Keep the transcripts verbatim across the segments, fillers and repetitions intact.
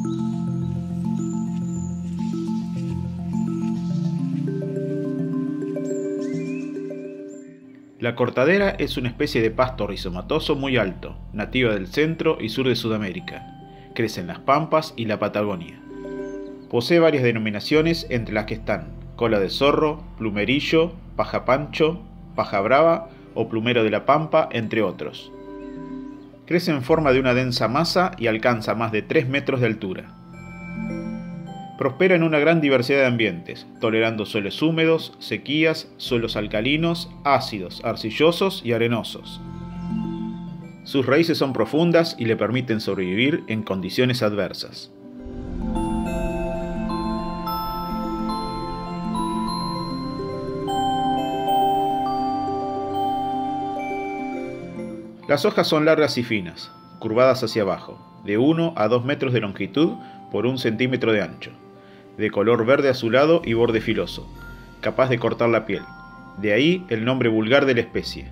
La cortadera es una especie de pasto rizomatoso muy alto, nativa del centro y sur de Sudamérica. Crece en las pampas y la Patagonia. Posee varias denominaciones, entre las que están cola de zorro, plumerillo, paja pancho, paja brava o plumero de la pampa, entre otros. Crece en forma de una densa masa y alcanza más de tres metros de altura. Prospera en una gran diversidad de ambientes, tolerando suelos húmedos, sequías, suelos alcalinos, ácidos, arcillosos y arenosos. Sus raíces son profundas y le permiten sobrevivir en condiciones adversas. Las hojas son largas y finas, curvadas hacia abajo, de uno a dos metros de longitud por un centímetro de ancho, de color verde azulado y borde filoso, capaz de cortar la piel. De ahí el nombre vulgar de la especie.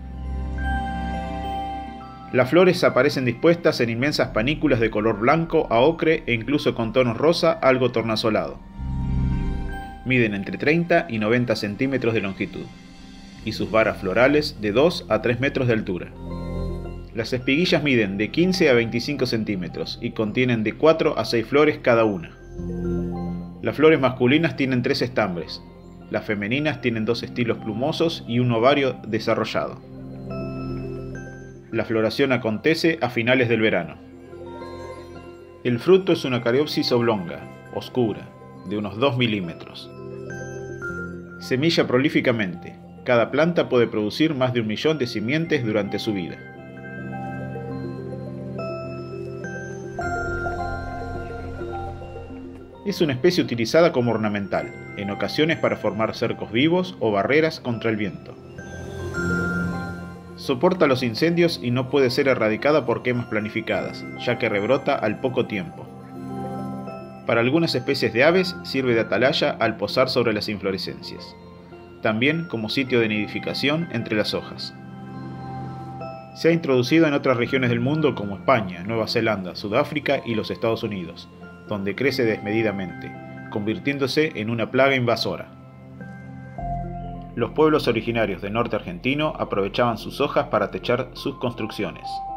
Las flores aparecen dispuestas en inmensas panículas de color blanco a ocre e incluso con tonos rosa algo tornasolado. Miden entre treinta y noventa centímetros de longitud, y sus varas florales de dos a tres metros de altura. Las espiguillas miden de quince a veinticinco centímetros y contienen de cuatro a seis flores cada una. Las flores masculinas tienen tres estambres, las femeninas tienen dos estilos plumosos y un ovario desarrollado. La floración acontece a finales del verano. El fruto es una cariopsis oblonga, oscura, de unos dos milímetros. Semilla prolíficamente. Cada planta puede producir más de un millón de simientes durante su vida. Es una especie utilizada como ornamental, en ocasiones para formar cercos vivos o barreras contra el viento. Soporta los incendios y no puede ser erradicada por quemas planificadas, ya que rebrota al poco tiempo. Para algunas especies de aves sirve de atalaya al posar sobre las inflorescencias, también como sitio de nidificación entre las hojas. Se ha introducido en otras regiones del mundo como España, Nueva Zelanda, Sudáfrica y los Estados Unidos, donde crece desmedidamente, convirtiéndose en una plaga invasora. Los pueblos originarios del norte argentino aprovechaban sus hojas para techar sus construcciones.